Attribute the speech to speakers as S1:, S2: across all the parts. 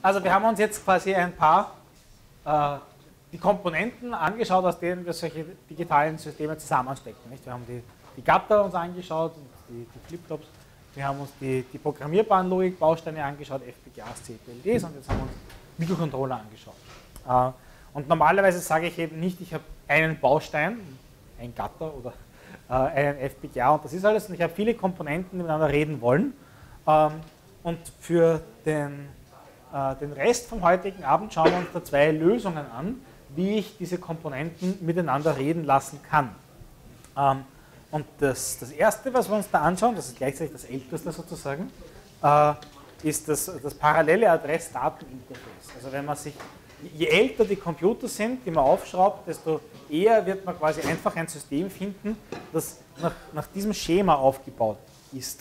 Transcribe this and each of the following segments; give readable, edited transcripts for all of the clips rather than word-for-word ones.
S1: Also wir haben uns jetzt quasi ein paar die Komponenten angeschaut, aus denen wir solche digitalen Systeme zusammenstecken. Nicht? Wir haben die Gatter uns angeschaut, und die Flipflops. Wir haben uns die programmierbaren Logikbausteine angeschaut, FPGAs, CPLDs, und jetzt haben wir uns Mikrocontroller angeschaut. Und normalerweise sage ich eben nicht, ich habe einen Baustein, ein Gatter oder einen FPGA und das ist alles. Und ich habe viele Komponenten, die miteinander reden wollen. Und für den Rest vom heutigen Abend schauen wir uns da zwei Lösungen an, wie ich diese Komponenten miteinander reden lassen kann. Und das Erste, was wir uns da anschauen, das ist gleichzeitig das Älteste sozusagen, ist das parallele Adress-Daten-Interface. Also wenn man sich, je älter die Computer sind, die man aufschraubt, desto eher wird man quasi einfach ein System finden, das nach diesem Schema aufgebaut ist.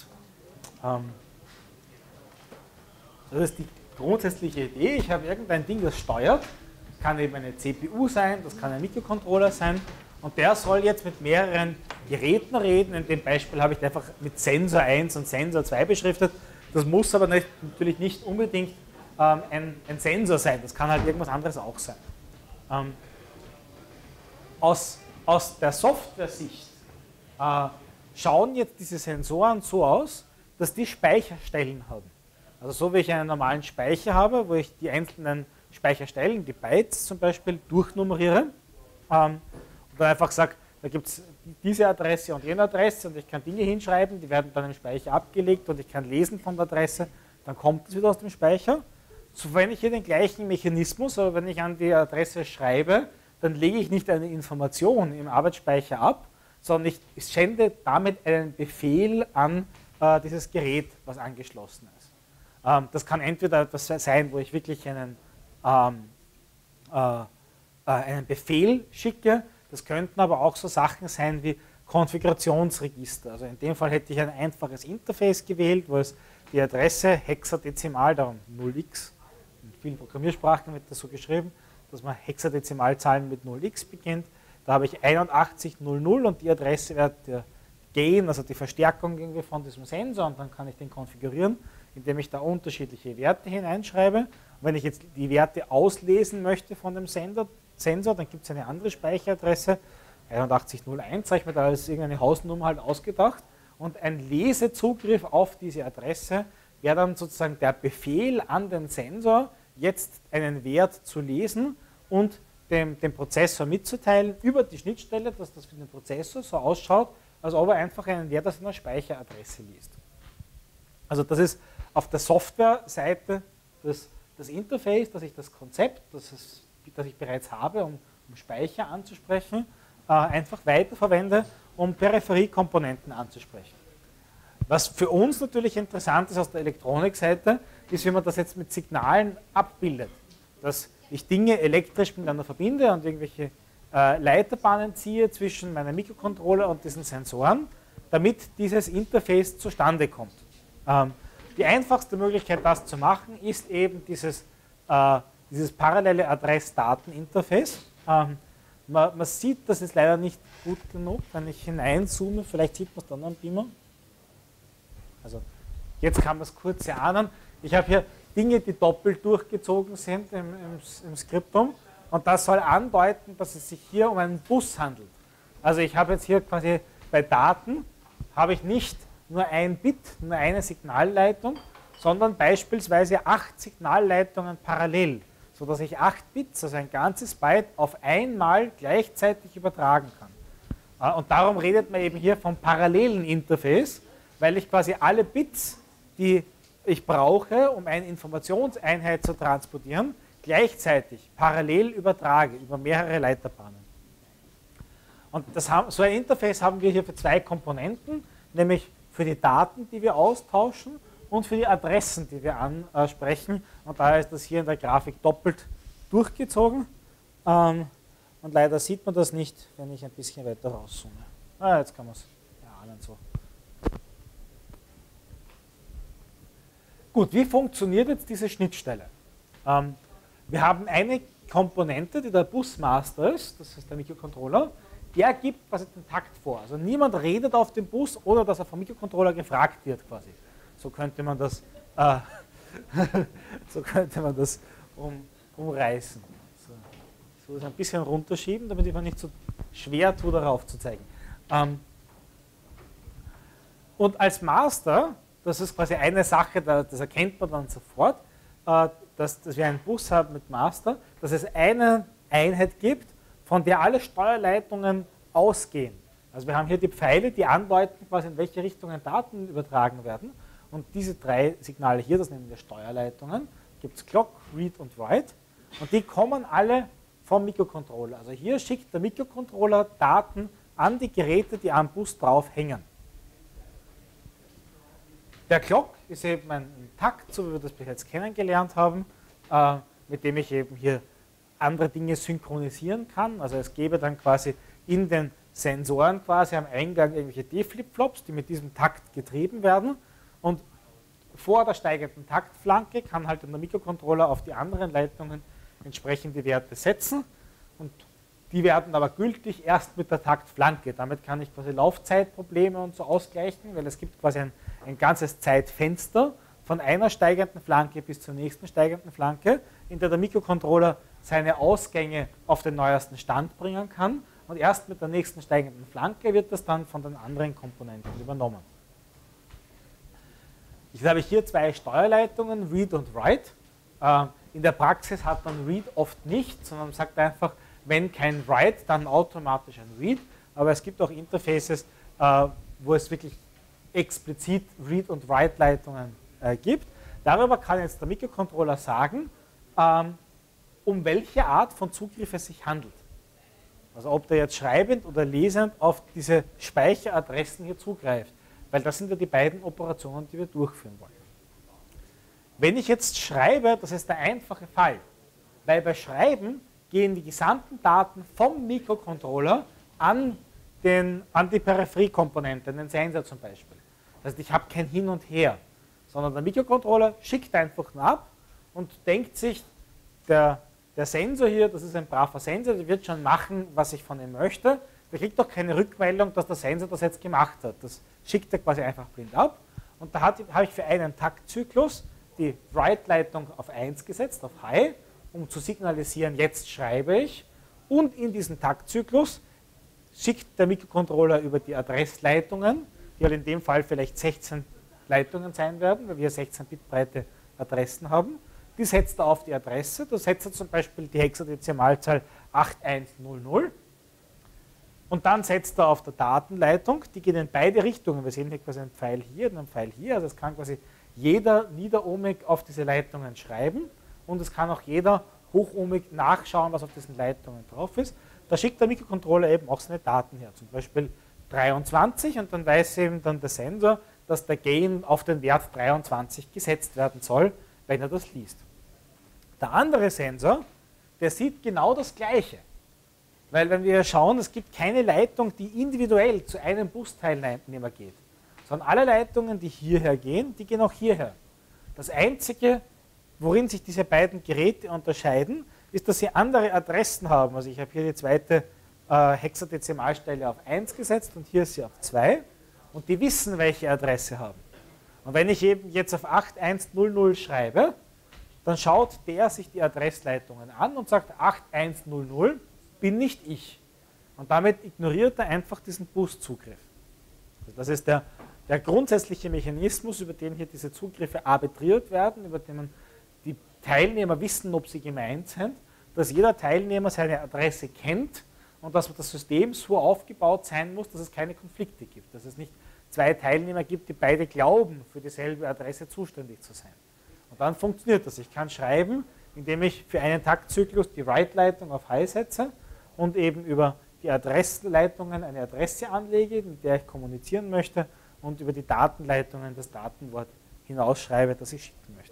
S1: Das ist die grundsätzliche Idee. Ich habe irgendein Ding, das steuert. Das kann eben eine CPU sein, das kann ein Mikrocontroller sein. Und der soll jetzt mit mehreren Geräten reden. In dem Beispiel habe ich einfach mit Sensor 1 und Sensor 2 beschriftet. Das muss aber natürlich nicht unbedingt ein Sensor sein. Das kann halt irgendwas anderes auch sein. Aus der Software-Sicht schauen jetzt diese Sensoren so aus, dass die Speicherstellen haben. Also so wie ich einen normalen Speicher habe, wo ich die einzelnen Speicherstellen, die Bytes zum Beispiel, durchnummeriere und dann einfach sage, da gibt es diese Adresse und jene Adresse und ich kann Dinge hinschreiben, die werden dann im Speicher abgelegt und ich kann lesen von der Adresse, dann kommt es wieder aus dem Speicher. So verwende ich hier den gleichen Mechanismus, aber wenn ich an die Adresse schreibe, dann lege ich nicht eine Information im Arbeitsspeicher ab, sondern ich sende damit einen Befehl an dieses Gerät, was angeschlossen ist. Das kann entweder etwas sein, wo ich wirklich einen Befehl schicke, das könnten aber auch so Sachen sein wie Konfigurationsregister. Also in dem Fall hätte ich ein einfaches Interface gewählt, wo es die Adresse hexadezimal, darum 0x, in vielen Programmiersprachen wird das so geschrieben, dass man Hexadezimalzahlen mit 0x beginnt. Da habe ich 8100 und die Adresse wird der Gain, also die Verstärkung irgendwie von diesem Sensor, und dann kann ich den konfigurieren, indem ich da unterschiedliche Werte hineinschreibe. Und wenn ich jetzt die Werte auslesen möchte von dem Sensor, dann gibt es eine andere Speicheradresse, 8101, habe ich mir da als irgendeine Hausnummer halt ausgedacht. Und ein Lesezugriff auf diese Adresse wäre dann sozusagen der Befehl an den Sensor, jetzt einen Wert zu lesen und dem Prozessor mitzuteilen über die Schnittstelle, dass das für den Prozessor so ausschaut, als ob er einfach einen Wert aus einer Speicheradresse liest. Also das ist auf der Software-Seite das Interface, das ich das Konzept, das ich bereits habe, um Speicher anzusprechen, einfach weiterverwende, um Peripheriekomponenten anzusprechen. Was für uns natürlich interessant ist aus der Elektronikseite, ist, wie man das jetzt mit Signalen abbildet. Dass ich Dinge elektrisch miteinander verbinde und irgendwelche Leiterbahnen ziehe zwischen meinem Mikrocontroller und diesen Sensoren, damit dieses Interface zustande kommt. Die einfachste Möglichkeit, das zu machen, ist eben dieses parallele Adress-Daten-Interface. Man sieht, das ist leider nicht gut genug, wenn ich hineinzoome, vielleicht sieht man es dann am Beamer. Also jetzt kann man es kurz erahnen. Ich habe hier Dinge, die doppelt durchgezogen sind im Skriptum, und das soll andeuten, dass es sich hier um einen Bus handelt. Also ich habe jetzt hier quasi bei Daten, habe ich nicht nur ein Bit, nur eine Signalleitung, sondern beispielsweise 8 Signalleitungen parallel, sodass ich 8 Bits, also ein ganzes Byte, auf einmal gleichzeitig übertragen kann. Und darum redet man eben hier vom parallelen Interface, weil ich quasi alle Bits, die ich brauche, um eine Informationseinheit zu transportieren, gleichzeitig parallel übertrage über mehrere Leiterbahnen. Und so ein Interface haben wir hier für zwei Komponenten, nämlich für die Daten, die wir austauschen, und für die Adressen, die wir ansprechen. Und daher ist das hier in der Grafik doppelt durchgezogen. Und leider sieht man das nicht, wenn ich ein bisschen weiter rauszoome. Jetzt kann man es erahnen so. Gut, wie funktioniert jetzt diese Schnittstelle? Wir haben eine Komponente, die der Busmaster ist, das ist der Mikrocontroller, der gibt quasi den Takt vor. Also niemand redet auf dem Bus, oder dass er vom Mikrocontroller gefragt wird quasi. So könnte man das So könnte man das umreißen. So ist ein bisschen runterschieben, damit ich mir nicht so schwer tue, darauf zu zeigen. Und als Master, das ist quasi eine Sache, das erkennt man dann sofort, dass wir einen Bus haben mit Master, dass es eine Einheit gibt, von der alle Steuerleitungen ausgehen. Also wir haben hier die Pfeile, die andeuten, quasi in welche Richtungen Daten übertragen werden. Und diese drei Signale hier, das nennen wir Steuerleitungen, gibt es Clock, Read und Write. Und die kommen alle vom Mikrocontroller. Also hier schickt der Mikrocontroller Daten an die Geräte, die am Bus drauf hängen. Der Clock ist eben ein Takt, so wie wir das bis jetzt kennengelernt haben, mit dem ich eben hier andere Dinge synchronisieren kann. Also es gäbe dann quasi in den Sensoren quasi am Eingang irgendwelche D-Flip-Flops, die mit diesem Takt getrieben werden. Und vor der steigenden Taktflanke kann halt der Mikrocontroller auf die anderen Leitungen entsprechende Werte setzen. Und die werden aber gültig erst mit der Taktflanke. Damit kann ich quasi Laufzeitprobleme und so ausgleichen, weil es gibt quasi ein ganzes Zeitfenster von einer steigenden Flanke bis zur nächsten steigenden Flanke, in der der Mikrocontroller seine Ausgänge auf den neuesten Stand bringen kann. Und erst mit der nächsten steigenden Flanke wird das dann von den anderen Komponenten übernommen. Jetzt habe ich hier zwei Steuerleitungen, Read und Write. In der Praxis hat man Read oft nicht, sondern man sagt einfach, wenn kein Write, dann automatisch ein Read. Aber es gibt auch Interfaces, wo es wirklich explizit Read- und Write-Leitungen gibt. Darüber kann jetzt der Mikrocontroller sagen, um welche Art von Zugriff es sich handelt. Also ob der jetzt schreibend oder lesend auf diese Speicheradressen hier zugreift. Weil das sind ja die beiden Operationen, die wir durchführen wollen. Wenn ich jetzt schreibe, das ist der einfache Fall. Weil bei Schreiben gehen die gesamten Daten vom Mikrocontroller an die Peripheriekomponente, den Sensor zum Beispiel. Das heißt, ich habe kein Hin und Her, sondern der Mikrocontroller schickt einfach nur ab und denkt sich, der Sensor hier, das ist ein braver Sensor, der wird schon machen, was ich von ihm möchte. Der kriegt doch keine Rückmeldung, dass der Sensor das jetzt gemacht hat. Das schickt er quasi einfach blind ab. Und da habe ich für einen Taktzyklus die Write-Leitung auf 1 gesetzt, auf High, um zu signalisieren, jetzt schreibe ich. Und in diesen Taktzyklus schickt der Mikrocontroller über die Adressleitungen, die halt in dem Fall vielleicht 16 Leitungen sein werden, weil wir 16 Bit breite Adressen haben. Die setzt er auf die Adresse, da setzt er zum Beispiel die Hexadezimalzahl 8100 und dann setzt er auf der Datenleitung, die geht in beide Richtungen. Wir sehen hier quasi einen Pfeil hier und einen Pfeil hier, also es kann quasi jeder niederohmig auf diese Leitungen schreiben und es kann auch jeder hochohmig nachschauen, was auf diesen Leitungen drauf ist. Da schickt der Mikrocontroller eben auch seine Daten her, zum Beispiel 23 und dann weiß eben dann der Sensor, dass der Gain auf den Wert 23 gesetzt werden soll, wenn er das liest. Der andere Sensor, der sieht genau das Gleiche. Weil wenn wir schauen, es gibt keine Leitung, die individuell zu einem Busteilnehmer geht, sondern alle Leitungen, die hierher gehen, die gehen auch hierher. Das Einzige, worin sich diese beiden Geräte unterscheiden, ist, dass sie andere Adressen haben. Also ich habe hier die zweite Hexadezimalstelle auf 1 gesetzt und hier ist sie auf 2 und die wissen, welche Adresse haben. Und wenn ich eben jetzt auf 8100 schreibe, dann schaut der sich die Adressleitungen an und sagt, 8100 bin nicht ich. Und damit ignoriert er einfach diesen Bus-Zugriff. Das ist der grundsätzliche Mechanismus, über den hier diese Zugriffe arbitriert werden, über den die Teilnehmer wissen, ob sie gemeint sind, dass jeder Teilnehmer seine Adresse kennt und dass das System so aufgebaut sein muss, dass es keine Konflikte gibt, dass es nicht zwei Teilnehmer gibt, die beide glauben, für dieselbe Adresse zuständig zu sein. Und dann funktioniert das. Ich kann schreiben, indem ich für einen Taktzyklus die Write-Leitung auf High setze und eben über die Adressleitungen eine Adresse anlege, mit der ich kommunizieren möchte und über die Datenleitungen das Datenwort hinausschreibe, das ich schicken möchte.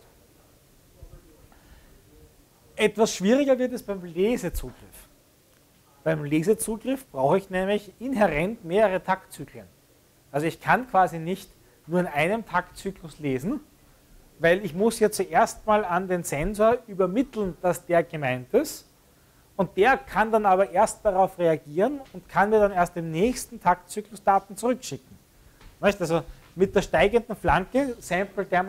S1: Etwas schwieriger wird es beim Lesezugriff. Beim Lesezugriff brauche ich nämlich inhärent mehrere Taktzyklen. Also ich kann quasi nicht nur in einem Taktzyklus lesen, weil ich muss ja zuerst mal an den Sensor übermitteln, dass der gemeint ist und der kann dann aber erst darauf reagieren und kann mir dann erst im nächsten Taktzyklus Daten zurückschicken. Also mit der steigenden Flanke samplet der mal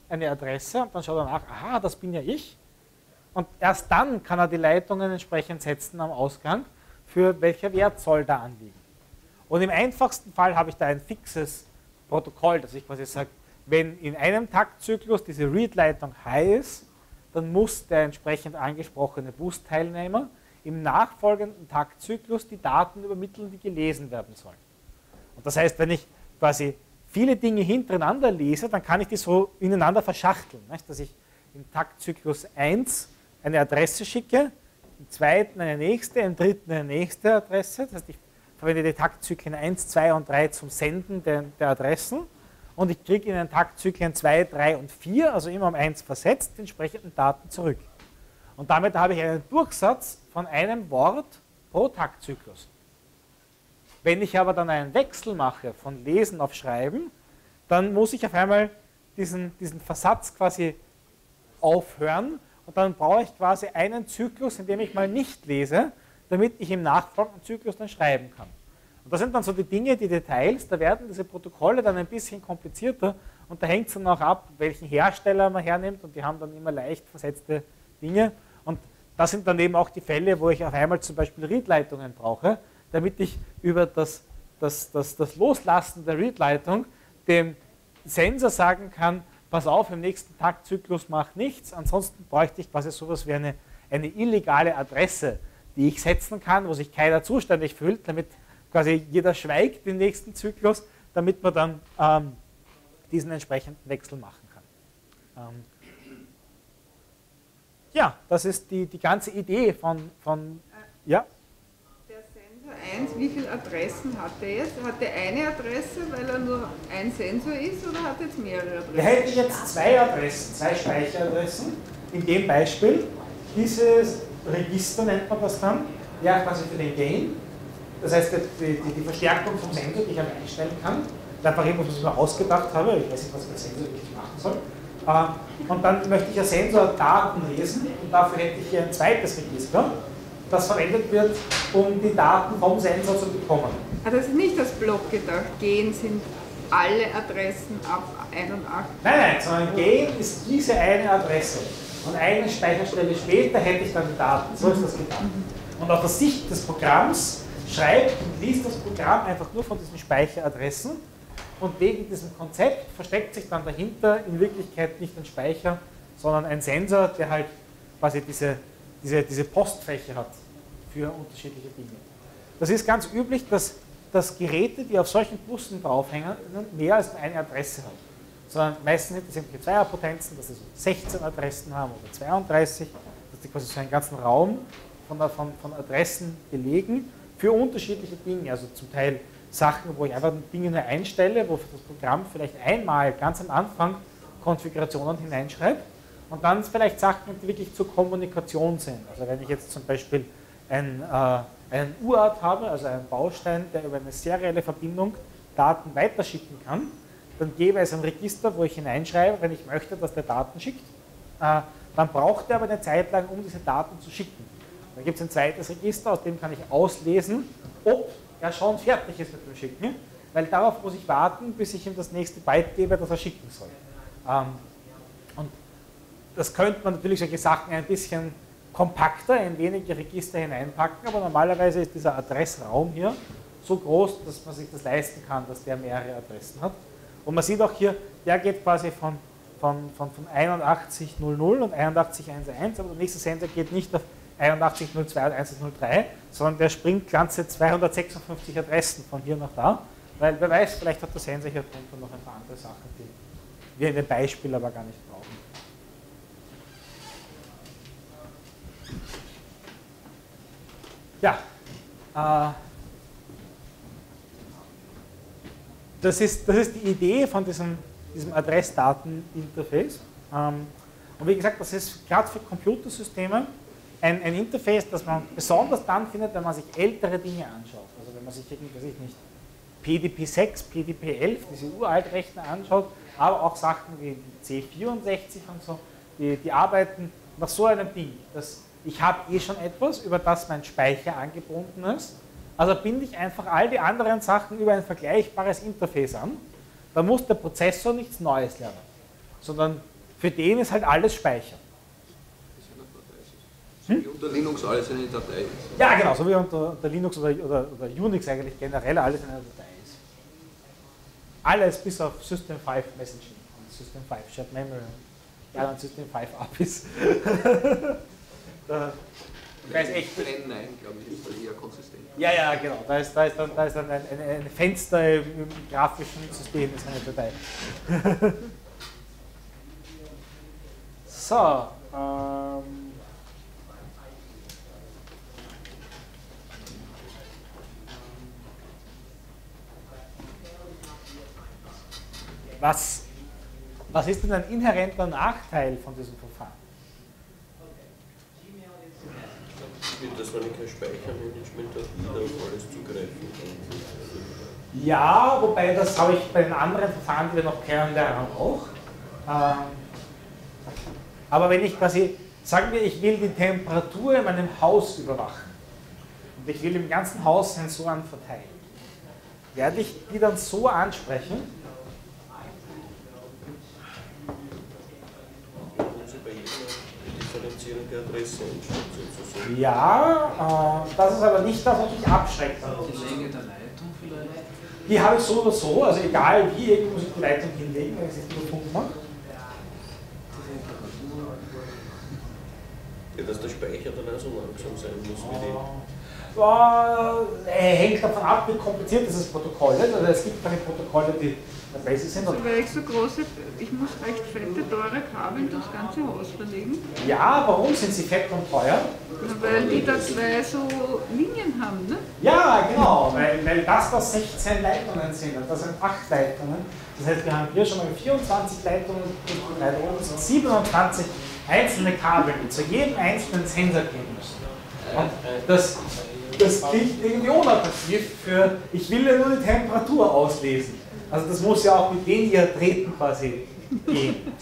S1: eine Adresse und dann schaut er nach, aha, das bin ja ich. Und erst dann kann er die Leitungen entsprechend setzen am Ausgang, für welcher Wert soll da anliegen. Und im einfachsten Fall habe ich da ein fixes Protokoll, dass ich quasi sage, wenn in einem Taktzyklus diese Read-Leitung high ist, dann muss der entsprechend angesprochene Bus-Teilnehmer im nachfolgenden Taktzyklus die Daten übermitteln, die gelesen werden sollen. Und das heißt, wenn ich quasi viele Dinge hintereinander lese, dann kann ich die so ineinander verschachteln, nicht? Dass ich im Taktzyklus 1 eine Adresse schicke, im zweiten eine nächste, im dritten eine nächste Adresse. Das heißt, ich verwende die Taktzyklen 1, 2 und 3 zum Senden der Adressen und ich kriege in den Taktzyklen 2, 3 und 4, also immer um 1 versetzt, die entsprechenden Daten zurück. Und damit habe ich einen Durchsatz von einem Wort pro Taktzyklus. Wenn ich aber dann einen Wechsel mache von Lesen auf Schreiben, dann muss ich auf einmal diesen Versatz quasi aufhören und dann brauche ich quasi einen Zyklus, in dem ich mal nicht lese, damit ich im nachfolgenden Zyklus dann schreiben kann. Und das sind dann so die Dinge, die Details, da werden diese Protokolle dann ein bisschen komplizierter und da hängt es dann auch ab, welchen Hersteller man hernimmt und die haben dann immer leicht versetzte Dinge. Und das sind dann eben auch die Fälle, wo ich auf einmal zum Beispiel Read-Leitungen brauche, damit ich über das Loslassen der Read-Leitung dem Sensor sagen kann, pass auf, im nächsten Taktzyklus mach nichts, ansonsten bräuchte ich quasi sowas wie eine illegale Adresse, die ich setzen kann, wo sich keiner zuständig fühlt, damit quasi jeder schweigt im nächsten Zyklus, damit man dann diesen entsprechenden Wechsel machen kann. Ja, das ist die ganze Idee von ja.
S2: Der Sensor 1, wie viele Adressen hat er jetzt? Hat er eine Adresse, weil er nur ein Sensor ist, oder hat er jetzt mehrere Adressen?
S1: Wir hätten jetzt zwei Adressen, zwei Speicheradressen. In dem Beispiel, dieses Register nennt man das dann, ja quasi für den Gain. Das heißt, die Verstärkung vom Sensor, die ich halt einstellen kann. Das ist einfach etwas, was ich mir ausgedacht habe. Ich weiß nicht, was der Sensor wirklich machen soll. Und dann möchte ich als Sensor Daten lesen und dafür hätte ich hier ein zweites Register, das verwendet wird, um die Daten vom Sensor zu bekommen.
S2: Also das ist nicht das Block gedacht, Gain sind alle Adressen ab 81.
S1: Nein, sondern Gain ist diese eine Adresse. Und eine Speicherstelle später hätte ich dann die Daten. So ist das gedacht. Und aus der Sicht des Programms schreibt und liest das Programm einfach nur von diesen Speicheradressen. Und wegen diesem Konzept versteckt sich dann dahinter in Wirklichkeit nicht ein Speicher, sondern ein Sensor, der halt quasi diese Postfächer hat für unterschiedliche Dinge. Das ist ganz üblich, dass Geräte, die auf solchen Bussen draufhängen, mehr als eine Adresse haben. Sondern meistens sind das irgendwelche Zweierpotenzen, dass sie so 16 Adressen haben oder 32, dass die quasi so einen ganzen Raum von Adressen belegen für unterschiedliche Dinge, also zum Teil Sachen, wo ich einfach Dinge nur einstelle, wo das Programm vielleicht einmal ganz am Anfang Konfigurationen hineinschreibt und dann vielleicht Sachen, die wirklich zur Kommunikation sind. Also wenn ich jetzt zum Beispiel einen UART habe, also einen Baustein, der über eine serielle Verbindung Daten weiterschicken kann, dann gebe es ein Register, wo ich hineinschreibe, wenn ich möchte, dass der Daten schickt. Dann braucht er aber eine Zeit lang, um diese Daten zu schicken. Dann gibt es ein zweites Register, aus dem kann ich auslesen, ob er schon fertig ist mit dem Schicken, weil darauf muss ich warten, bis ich ihm das nächste Byte gebe, das er schicken soll. Und das könnte man natürlich solche Sachen ein bisschen kompakter in wenige Register hineinpacken, aber normalerweise ist dieser Adressraum hier so groß, dass man sich das leisten kann, dass der mehrere Adressen hat. Und man sieht auch hier, der geht quasi von 81.00 und 81.1.1, aber der nächste Sensor geht nicht auf 81.02 und 1.03, sondern der springt ganze 256 Adressen von hier nach da, weil wer weiß, vielleicht hat der Sensor hier drunter noch ein paar andere Sachen, die wir in dem Beispiel aber gar nicht brauchen. Ja, das ist die Idee von diesem Adressdaten-Interface. Und wie gesagt, das ist gerade für Computersysteme ein Interface, das man besonders dann findet, wenn man sich ältere Dinge anschaut. Also wenn man sich irgendwie, weiß ich nicht, PDP-6, PDP-11, diese Uraltrechner anschaut, aber auch Sachen wie C64 und so, die arbeiten nach so einem Ding, dass ich habe schon etwas, über das mein Speicher angebunden ist, also binde ich einfach all die anderen Sachen über ein vergleichbares Interface an, da muss der Prozessor nichts Neues lernen, sondern für den ist halt alles Speicher.
S3: Wie unter Linux alles eine Datei ist.
S1: Ja, genau, so wie unter Linux oder Unix eigentlich generell alles in einer Datei ist. Alles bis auf System 5 Messaging und System 5 Shared Memory und System 5 APIs. Da ist echt.
S3: Nein, glaube ich, ist da eher konsistent.
S1: Ja, ja, genau. Da ist dann ein Fenster im grafischen System, ist eine Datei. So. Was ist denn ein inhärenter Nachteil von diesem Verfahren?
S4: Dass man kein Speichermanagement hat, wieder auf alles zugreifen kann.
S1: Ja, wobei das habe ich bei den anderen Verfahren, die wir noch kennenlernen, auch. Aber wenn ich quasi, sagen wir, ich will die Temperatur in meinem Haus überwachen und ich will im ganzen Haus Sensoren verteilen, werde ich die dann so ansprechen,
S4: differenzierende Adresse sozusagen.
S1: ja, das ist aber nicht das, was mich abschreckt.
S5: Die Länge der Leitung vielleicht?
S1: Die habe ich so oder so, also egal wie, irgendwie muss ich die Leitung hinlegen, wenn ich es nicht Punkt mache.
S4: Ja, dass der Speicher dann auch so langsam sein muss wie die.
S1: Hängt davon ab, wie kompliziert dieses Protokoll ist. Also es gibt keine Protokolle, die basic sind.
S2: Also weil ich so große, ich muss recht fette, teure Kabel durchs ganze Haus verlegen.
S1: Ja, warum sind sie fett und teuer?
S2: Weil die da zwei so Linien haben, ne?
S1: Ja, genau, weil das 16 Leitungen sind und das sind 8 Leitungen. Das heißt, wir haben hier schon mal 24 Leitungen, das sind 27 einzelne Kabel, die zu jedem einzelnen Sensor gehen müssen. Und das klingt irgendwie unattraktiv für, ich will ja nur die Temperatur auslesen. Also das muss ja auch mit weniger Treten quasi gehen.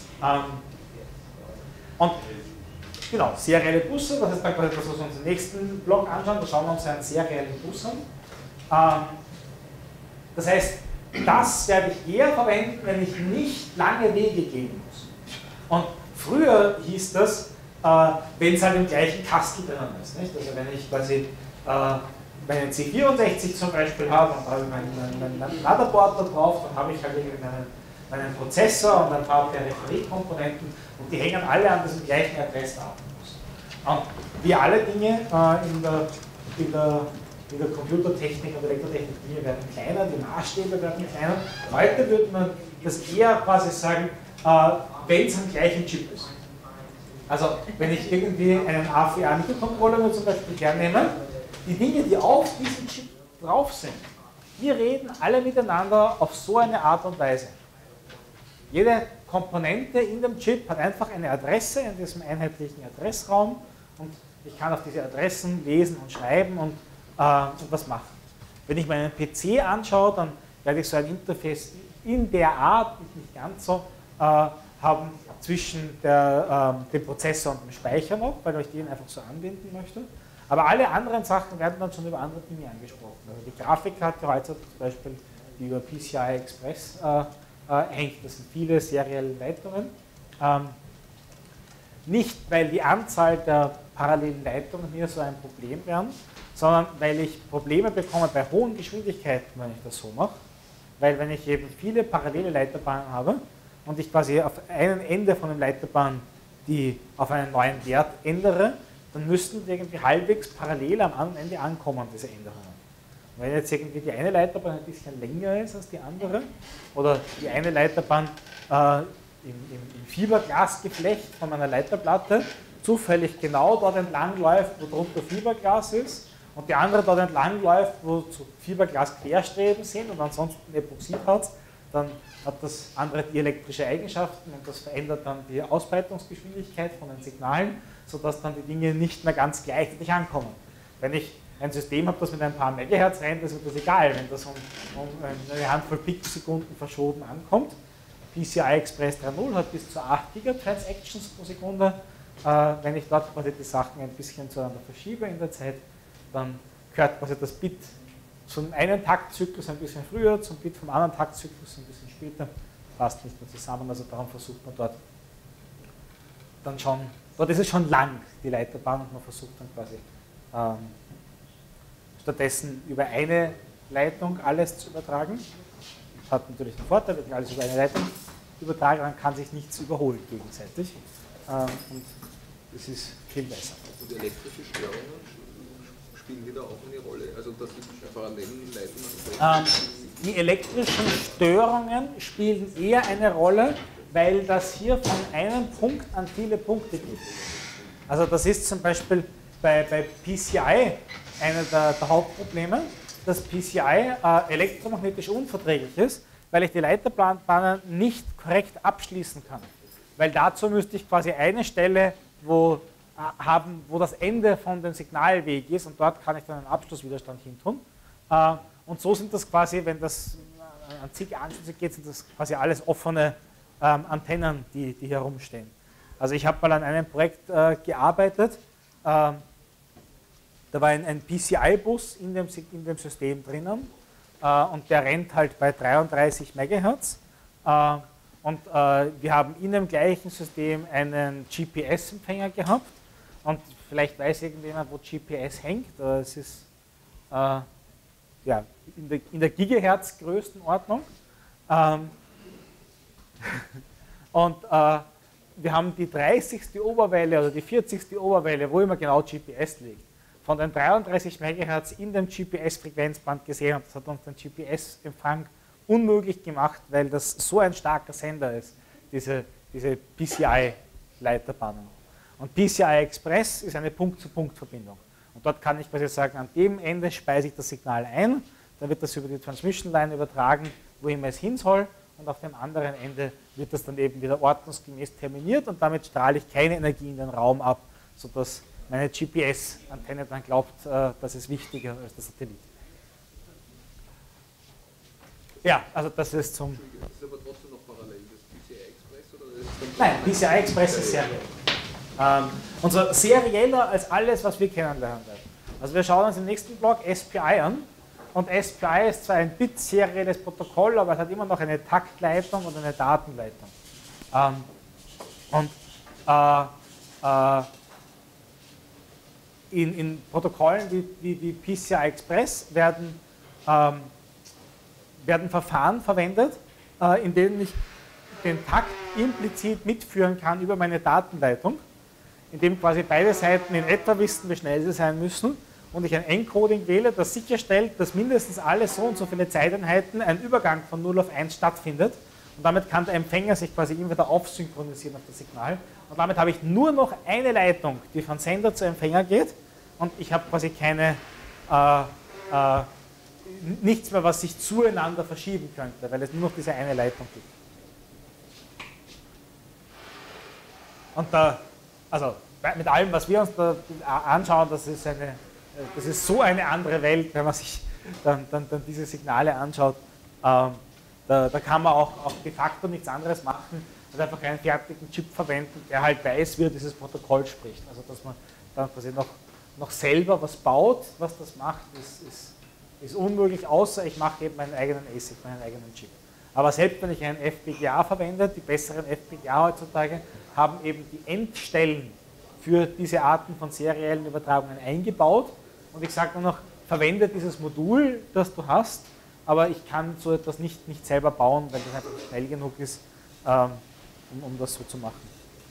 S1: Und genau, serielle Busse, das ist dann quasi das, was wir uns im nächsten Blog anschauen, da schauen wir uns einen seriellen Bus an. Das heißt, das werde ich eher verwenden, wenn ich nicht lange Wege gehen muss. Und früher hieß das, wenn es halt im gleichen Kastel drinnen ist. Nicht? Also wenn ich quasi meinen C64 zum Beispiel habe und habe mein Motherboard da drauf, dann habe ich halt irgendwie meinen Prozessor und ein paar Peripheriekomponenten und die hängen alle an diesem gleichen Adressdatenbus. Und wie alle Dinge in der Computertechnik und Elektrotechnik, die Dinge werden kleiner, die Maßstäbe werden kleiner. Heute würde man das eher quasi sagen, wenn es am gleichen Chip ist. Also wenn ich irgendwie einen AVA-Mikrocontroller mir zum Beispiel hernehme, die Dinge, die auf diesem Chip drauf sind, die reden alle miteinander auf so eine Art und Weise. Jede Komponente in dem Chip hat einfach eine Adresse in diesem einheitlichen Adressraum und ich kann auf diese Adressen lesen und schreiben und was machen. Wenn ich meinen PC anschaue, dann werde ich so ein Interface in der Art, nicht ganz so, haben zwischen dem Prozessor und dem Speicher noch, weil ich den einfach so anbinden möchte. Aber alle anderen Sachen werden dann schon über andere Dinge angesprochen. Also die Grafikkarte heute zum Beispiel, die über PCI Express hängt, das sind viele serielle Leitungen. Nicht, weil die Anzahl der parallelen Leitungen hier so ein Problem wären, sondern weil ich Probleme bekomme bei hohen Geschwindigkeiten, wenn ich das so mache. Weil wenn ich eben viele parallele Leiterbahnen habe und ich quasi auf einem Ende von der Leiterbahn die auf einen neuen Wert ändere, dann müssten die irgendwie halbwegs parallel am anderen Ende ankommen, diese Änderungen. Und wenn jetzt irgendwie die eine Leiterbahn ein bisschen länger ist als die andere oder die eine Leiterbahn im Fiberglasgeflecht von meiner Leiterplatte zufällig genau dort entlang läuft, wo drunter Fiberglas ist und die andere dort entlang läuft, wo so Fiberglas-Querstreben sind und ansonsten Epoxidharz, dann hat das andere dielektrische Eigenschaften und das verändert dann die Ausbreitungsgeschwindigkeit von den Signalen, sodass dann die Dinge nicht mehr ganz gleichzeitig ankommen. Wenn ich ein System habe, das mit ein paar Megahertz rennt, ist das egal, wenn das um eine Handvoll Pixelsekunden verschoben ankommt. PCI Express 3.0 hat bis zu 8 Gigatransactions pro Sekunde. Wenn ich dort quasi die Sachen ein bisschen zueinander verschiebe in der Zeit, dann gehört quasi das Bit zum einen Taktzyklus ein bisschen früher, zum Bit vom anderen Taktzyklus ein bisschen später, passt nicht mehr zusammen, also darum versucht man dort dann schon, dort ist es schon lang, die Leiterbahn, und man versucht dann quasi stattdessen über eine Leitung alles zu übertragen. Das hat natürlich einen Vorteil, wenn ich alles über eine Leitung übertrage, dann kann sich nichts überholen gegenseitig. Und das ist viel besser.
S3: Und elektrische Störungen spielen die da auch eine Rolle? Also dass die parallelen Leitungen...
S1: Die elektrischen Störungen spielen eher eine Rolle, weil das hier von einem Punkt an viele Punkte geht. Also das ist zum Beispiel bei PCI einer der Hauptprobleme, dass PCI elektromagnetisch unverträglich ist, weil ich die Leiterbahnen nicht korrekt abschließen kann. Weil dazu müsste ich quasi eine Stelle haben, wo das Ende von dem Signalweg ist, und dort kann ich dann einen Abschlusswiderstand hin tun. Und so sind das quasi, wenn das an zig Anschlüsse geht, sind das quasi alles offene Antennen, die herumstehen. Also ich habe mal an einem Projekt gearbeitet, da war ein PCI-Bus in dem System drinnen, und der rennt halt bei 33 MHz. Und wir haben in dem gleichen System einen GPS-Empfänger gehabt. Und vielleicht weiß irgendjemand, wo GPS hängt. Es ist ja, in der Gigahertz-Größenordnung. Und wir haben die 30. Oberwelle oder die 40. Oberwelle, wo immer genau GPS liegt, von den 33 MHz in dem GPS-Frequenzband gesehen, und das hat uns den GPS-Empfang unmöglich gemacht, weil das so ein starker Sender ist, diese PCI-Leiterbahnen. Und PCI Express ist eine Punkt-zu-Punkt-Verbindung. Und dort kann ich quasi sagen, an dem Ende speise ich das Signal ein, dann wird das über die Transmission Line übertragen, wo immer es hin soll, und auf dem anderen Ende wird das dann eben wieder ordnungsgemäß terminiert, und damit strahle ich keine Energie in den Raum ab, sodass meine GPS-Antenne dann glaubt, das ist wichtiger als der Satellit. Ja, also das ist zum...
S3: Das ist aber trotzdem noch parallel, das PCI Express oder das ist...
S1: Nein, PCI Express ist seriell. Und zwar serieller als alles, was wir kennenlernen werden. Also wir schauen uns im nächsten Block SPI an. Und SPI ist zwar ein bit-serielles Protokoll, aber es hat immer noch eine Taktleitung und eine Datenleitung. In Protokollen wie PCI Express werden Verfahren verwendet, in denen ich den Takt implizit mitführen kann über meine Datenleitung, indem quasi beide Seiten in etwa wissen, wie schnell sie sein müssen, und ich ein Encoding wähle, das sicherstellt, dass mindestens alle so und so viele Zeiteinheiten ein Übergang von 0 auf 1 stattfindet, und damit kann der Empfänger sich quasi immer wieder aufsynchronisieren auf das Signal, und damit habe ich nur noch eine Leitung, die von Sender zu Empfänger geht, und ich habe quasi keine nichts mehr, was sich zueinander verschieben könnte, weil es nur noch diese eine Leitung gibt. Und also mit allem, was wir uns da anschauen, das ist so eine andere Welt, wenn man sich dann diese Signale anschaut. Da kann man auch de facto nichts anderes machen, als einfach einen fertigen Chip verwenden, der halt weiß, wie er dieses Protokoll spricht. Also dass man dann quasi noch selber was baut, was das macht, ist unmöglich, außer ich mache eben meinen eigenen ASIC, meinen eigenen Chip. Aber selbst wenn ich einen FPGA verwende, die besseren FPGA heutzutage haben eben die Endstellen für diese Arten von seriellen Übertragungen eingebaut, und ich sage nur noch, verwende dieses Modul, das du hast, aber ich kann so etwas nicht selber bauen, weil das einfach nicht schnell genug ist, um das so zu machen.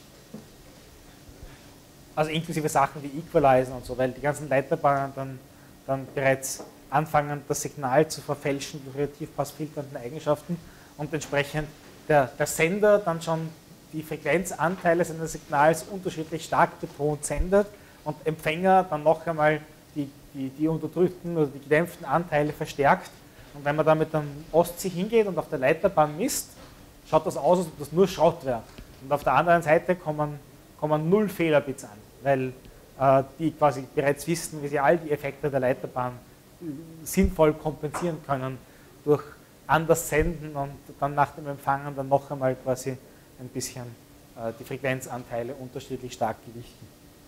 S1: Also inklusive Sachen wie Equalizer und so, weil die ganzen Leiterbahnen dann bereits anfangen, das Signal zu verfälschen durch ihre tiefpassfilternden Eigenschaften, und entsprechend der Sender dann schon die Frequenzanteile seines Signals unterschiedlich stark betont sendet, und Empfänger dann noch einmal die unterdrückten oder die gedämpften Anteile verstärkt. Und wenn man da mit einem Ostsee hingeht und auf der Leiterbahn misst, schaut das aus, als ob das nur Schrott wäre. Und auf der anderen Seite kommen 0 Fehlerbits an, weil die quasi bereits wissen, wie sie all die Effekte der Leiterbahn sinnvoll kompensieren können durch anders senden und dann nach dem Empfangen dann noch einmal quasi ein bisschen die Frequenzanteile unterschiedlich stark gewichten.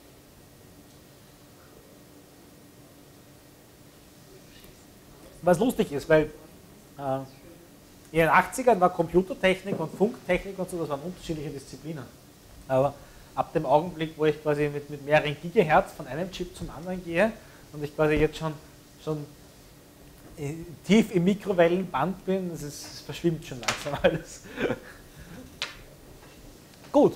S1: Was lustig ist, weil in den 80ern war Computertechnik und Funktechnik und so, das waren unterschiedliche Disziplinen. Aber ab dem Augenblick, wo ich quasi mit mehreren Gigahertz von einem Chip zum anderen gehe und ich quasi jetzt schon tief im Mikrowellenband bin, es verschwimmt schon langsam alles. Gut.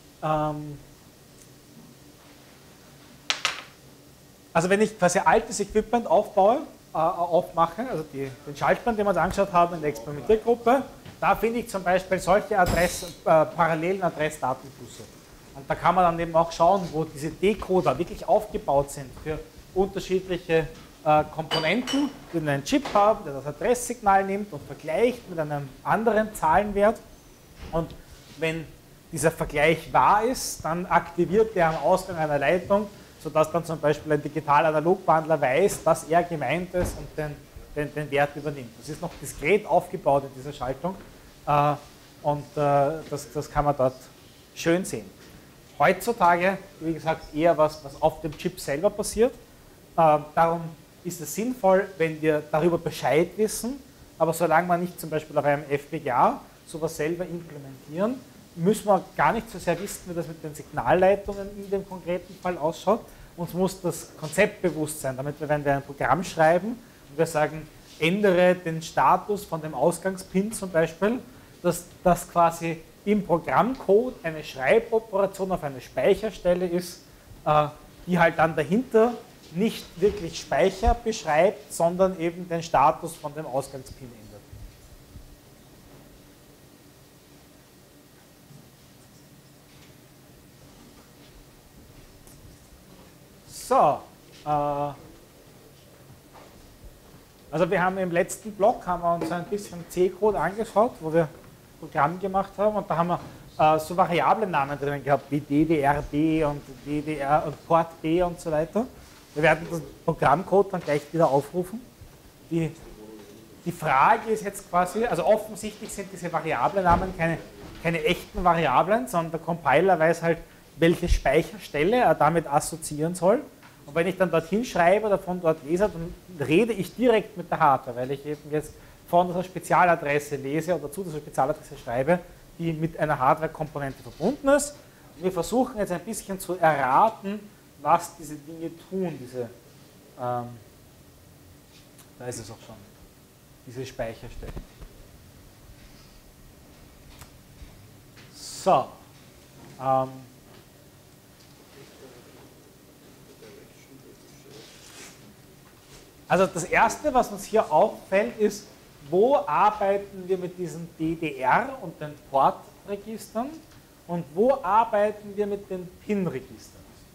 S1: Also wenn ich quasi altes Equipment aufmache, also den Schaltplan, den wir uns angeschaut haben in der Experimentiergruppe, da finde ich zum Beispiel solche parallelen Adressdatenbusse. Und da kann man dann eben auch schauen, wo diese Decoder wirklich aufgebaut sind für unterschiedliche Komponenten, die einen Chip haben, der das Adresssignal nimmt und vergleicht mit einem anderen Zahlenwert. Und wenn dieser Vergleich wahr ist, dann aktiviert der am Ausgang einer Leitung, sodass dann zum Beispiel ein Digital-Analog-Wandler weiß, dass er gemeint ist und den Wert übernimmt. Das ist noch diskret aufgebaut in dieser Schaltung und das kann man dort schön sehen. Heutzutage, wie gesagt, eher was auf dem Chip selber passiert. Darum ist es sinnvoll, wenn wir darüber Bescheid wissen, aber solange wir nicht zum Beispiel auf einem FPGA sowas selber implementieren, müssen wir gar nicht so sehr wissen, wie das mit den Signalleitungen in dem konkreten Fall ausschaut. Uns muss das Konzept bewusst sein, damit wir, wenn wir ein Programm schreiben und wir sagen, ändere den Status von dem Ausgangspin zum Beispiel, dass das quasi im Programmcode eine Schreiboperation auf eine Speicherstelle ist, die halt dann dahinter nicht wirklich Speicher beschreibt, sondern eben den Status von dem Ausgangspin ändert. So, also wir haben im letzten Block uns ein bisschen C-Code angeschaut, wo wir Programm gemacht haben und da haben wir so Variablennamen drin gehabt, wie DDRB und DDR und Port B und so weiter. Wir werden den Programmcode dann gleich wieder aufrufen. Die Frage ist jetzt quasi, also offensichtlich sind diese Variablennamen keine echten Variablen, sondern der Compiler weiß halt, welche Speicherstelle er damit assoziieren soll. Und wenn ich dann dorthin schreibe oder von dort lese, dann rede ich direkt mit der Hardware, weil ich eben jetzt von dieser Spezialadresse lese oder zu dieser Spezialadresse schreibe, die mit einer Hardware-Komponente verbunden ist. Und wir versuchen jetzt ein bisschen zu erraten, was diese Dinge tun, da ist es auch schon, diese Speicherstelle. So. Also das Erste, was uns hier auffällt, ist, wo arbeiten wir mit diesen DDR und den Port-Registern und wo arbeiten wir mit den PIN-Registern.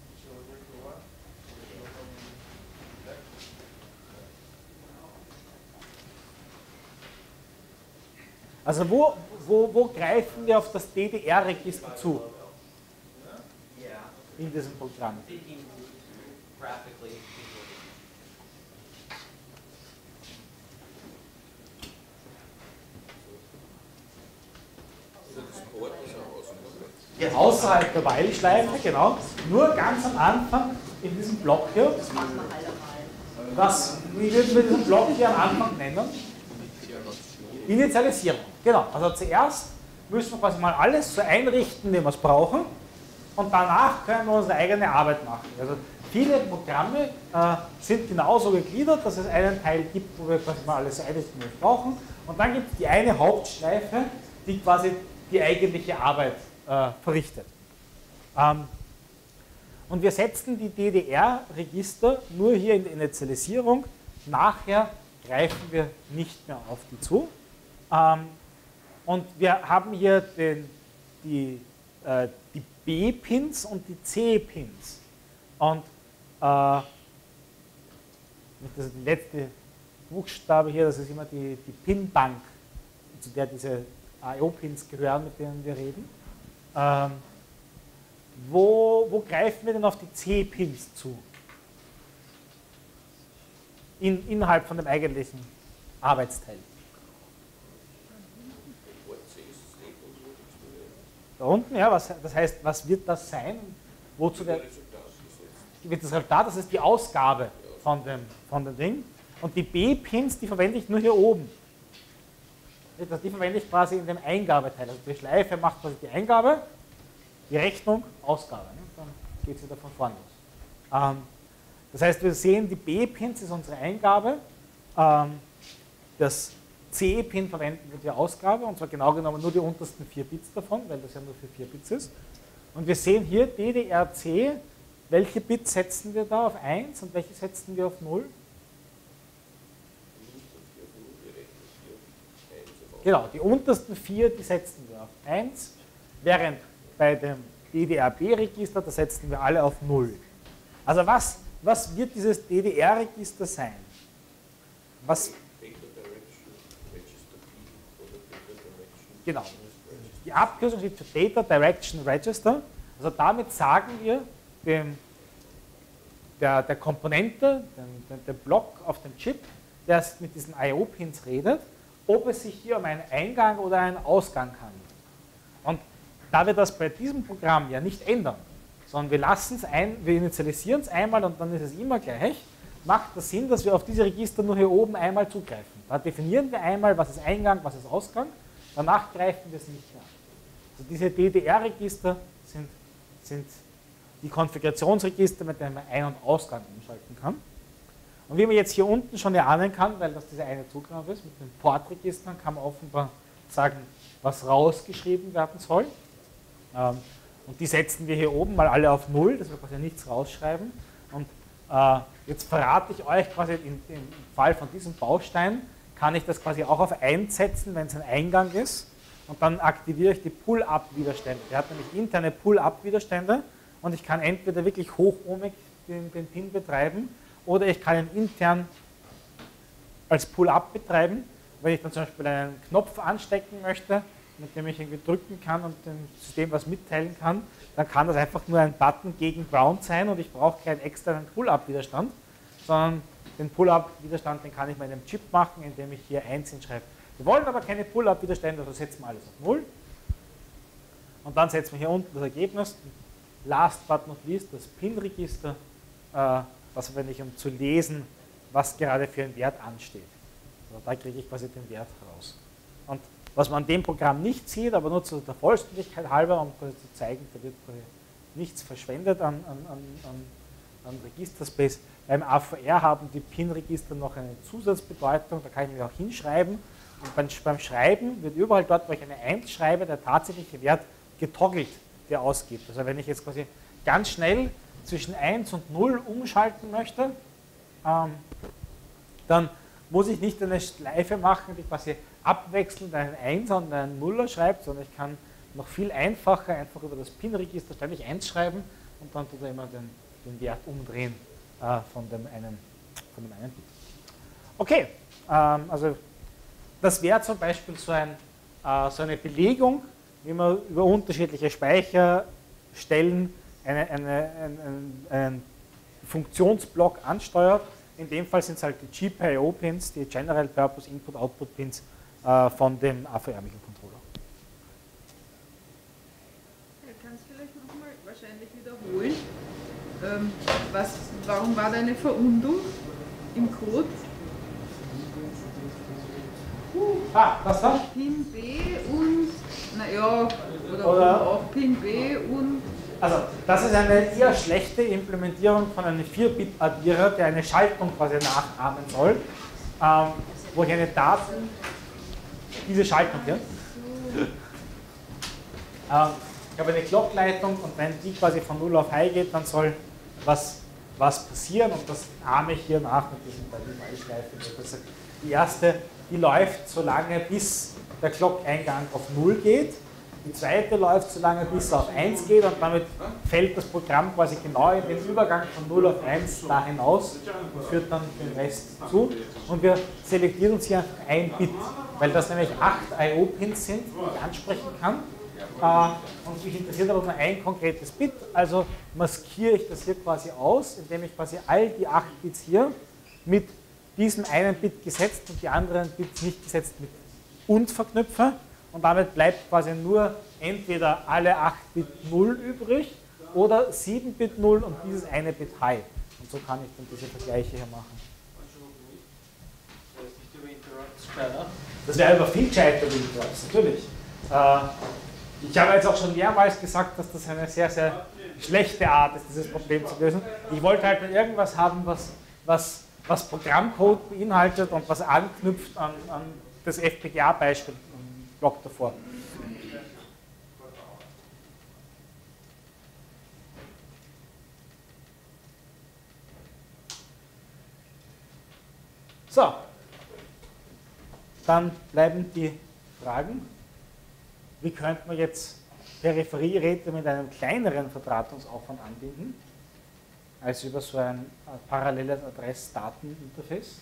S1: Also wo greifen wir auf das DDR-Register zu? In diesem Programm. Außerhalb der While-Schleife, genau. Nur ganz am Anfang in diesem Block hier. Wie würden wir diesen Block hier am Anfang nennen? Initialisierung. Genau. Also zuerst müssen wir quasi mal alles so einrichten, wie wir es brauchen. Und danach können wir unsere eigene Arbeit machen. Also viele Programme sind genauso gegliedert, dass es einen Teil gibt, wo wir quasi mal alles einrichten, wie wir es brauchen. Und dann gibt es die eine Hauptschleife, die quasi die eigentliche Arbeit verrichtet. Und wir setzen die DDR-Register nur hier in der Initialisierung. Nachher greifen wir nicht mehr auf die zu. Und wir haben hier die B-Pins und die C-Pins. Und das ist der letzte Buchstabe hier, das ist immer die Pin-Bank, zu der diese I/O-Pins gehören, mit denen wir reden. Wo greifen wir denn auf die C-Pins zu? Innerhalb von dem eigentlichen Arbeitsteil. Da unten, ja, das heißt, was wird das sein? Wozu wird das Resultat? Das ist die Ausgabe von dem Ding. Und die B-Pins, die verwende ich nur hier oben. Die verwende ich quasi in dem Eingabeteil. Also die Schleife macht quasi die Eingabe die Rechnung, Ausgabe. Ne? Dann geht es wieder von vorn los. Das heißt, wir sehen, die B-Pins ist unsere Eingabe, das C-Pin verwenden wir die Ausgabe, und zwar genau genommen nur die untersten 4 Bits davon, weil das ja nur für 4 Bits ist. Und wir sehen hier DDR-C, welche Bits setzen wir da auf 1 und welche setzen wir auf 0? Genau, die untersten 4, die setzen wir auf 1, während bei dem DDR-B-Register, da setzen wir alle auf 0. Also was wird dieses DDR-Register sein? Genau. Die Abkürzung steht für Data Direction Register. Also damit sagen wir der Komponente, dem Block auf dem Chip, der mit diesen I/O-Pins redet, ob es sich hier um einen Eingang oder einen Ausgang handelt. Und da wir das bei diesem Programm ja nicht ändern, sondern wir initialisieren es einmal und dann ist es immer gleich, macht das Sinn, dass wir auf diese Register nur hier oben einmal zugreifen. Da definieren wir einmal, was ist Eingang, was ist Ausgang, danach greifen wir es nicht mehr an. Also diese DDR-Register sind die Konfigurationsregister, mit denen man Ein- und Ausgang umschalten kann. Und wie man jetzt hier unten schon erahnen kann, weil das dieser eine Zugriff ist, mit den Portregistern kann man offenbar sagen, was rausgeschrieben werden soll. Und die setzen wir hier oben mal alle auf 0, dass wir quasi nichts rausschreiben. Und jetzt verrate ich euch quasi im Fall von diesem Baustein, kann ich das quasi auch auf 1 setzen, wenn es ein Eingang ist. Und dann aktiviere ich die Pull-Up-Widerstände. Der hat nämlich interne Pull-Up-Widerstände und ich kann entweder wirklich hochohmig den Pin betreiben oder ich kann ihn intern als Pull-Up betreiben. Wenn ich dann zum Beispiel einen Knopf anstecken möchte, mit dem ich irgendwie drücken kann und dem System was mitteilen kann, dann kann das einfach nur ein Button gegen Ground sein und ich brauche keinen externen Pull-Up-Widerstand, sondern den Pull-Up-Widerstand, den kann ich mit einem Chip machen, indem ich hier 1 hinschreibe. Wir wollen aber keine Pull-Up-Widerstände, also setzen wir alles auf 0. Und dann setzen wir hier unten das Ergebnis. Last but not least das Pin-Register, das verwende ich, um zu lesen, was gerade für ein Wert ansteht. Also da kriege ich quasi den Wert raus. Und was man an dem Programm nicht sieht, aber nur zu der Vollständigkeit halber, um quasi zu zeigen, da wird quasi nichts verschwendet an Registerspace. Beim AVR haben die Pin-Register noch eine Zusatzbedeutung, da kann ich nämlich auch hinschreiben. Und beim Schreiben wird überall dort, wo ich eine 1 schreibe, der tatsächliche Wert getoggelt, der ausgibt. Also wenn ich jetzt quasi ganz schnell zwischen 1 und 0 umschalten möchte, dann muss ich nicht eine Schleife machen, die quasi abwechselnd einen 1er und einen 0er schreibt, sondern ich kann noch viel einfacher einfach über das Pin-Register ständig 1 schreiben und dann tut er immer den Wert umdrehen von dem einen Bit. Okay, also das wäre zum Beispiel so eine Belegung, wie man über unterschiedliche Speicherstellen einen Funktionsblock ansteuert. In dem Fall sind es halt die GPIO-Pins, die General Purpose Input-Output-Pins von dem AVR-Mikrocontroller.
S2: Kannst du vielleicht nochmal wahrscheinlich wiederholen? Warum war da eine Verundung im Code?
S1: Was da?
S2: Pin B und, naja, oder auch Pin B und...
S1: Also, das ist eine eher schlechte Implementierung von einem 4-Bit-Addierer, der eine Schaltung quasi nachahmen soll, wo ich eine Daten, diese Schaltung hier, ich habe eine Clock-Leitung und wenn die quasi von 0 auf High geht, dann soll was passieren und das ahme ich hier nach mit diesen Beispielschleifen. Die erste, die läuft so lange, bis der Clock-Eingang auf 0 geht. Die zweite läuft so lange, bis er auf 1 geht und damit fällt das Programm quasi genau in den Übergang von 0 auf 1 da hinaus und führt dann den Rest zu. Und wir selektieren uns hier einfach ein Bit, weil das nämlich 8 I/O-Pins sind, die ich ansprechen kann. Und mich interessiert aber nur ein konkretes Bit, also maskiere ich das hier quasi aus, indem ich quasi all die 8 Bits hier mit diesem einen Bit gesetzt und die anderen Bits nicht gesetzt mit und verknüpfe. Und damit bleibt quasi nur entweder alle 8 Bit 0 übrig oder 7 Bit 0 und dieses eine Bit High. Und so kann ich dann diese Vergleiche hier machen. Das wäre aber viel gescheiter wie Interrupts, natürlich. Ich habe jetzt auch schon mehrmals gesagt, dass das eine sehr, sehr schlechte Art ist, dieses Problem zu lösen. Ich wollte halt nur irgendwas haben, was Programmcode beinhaltet und was anknüpft an das FPGA-Beispiel im Block davor. So, dann bleiben die Fragen. Wie könnte man jetzt Peripheriegeräte mit einem kleineren Verdrahtungsaufwand anbinden, als über so ein paralleles Adress-Daten-Interface?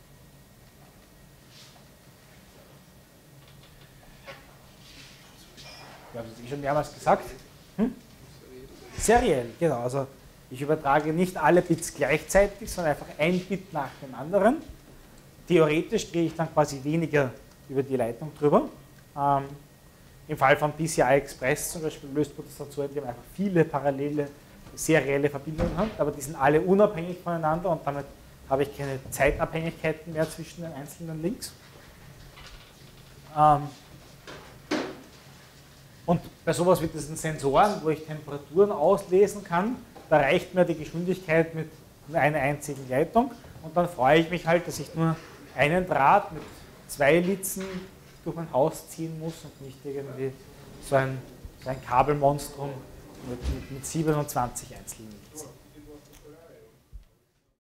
S1: Ich habe es schon mehrmals gesagt. Seriell, genau. Also ich übertrage nicht alle Bits gleichzeitig, sondern einfach ein Bit nach dem anderen. Theoretisch kriege ich dann quasi weniger über die Leitung drüber. Im Fall von PCI Express zum Beispiel löst man das dann so, indem man einfach viele parallele, serielle Verbindungen hat, aber die sind alle unabhängig voneinander und damit habe ich keine Zeitabhängigkeiten mehr zwischen den einzelnen Links. Und bei sowas wie diesen Sensoren, wo ich Temperaturen auslesen kann, da reicht mir die Geschwindigkeit mit einer einzigen Leitung und dann freue ich mich halt, dass ich nur einen Draht mit 2 Litzen durch mein Haus ziehen muss und nicht irgendwie so ein Kabelmonstrum mit 27 einzelnen Litzen.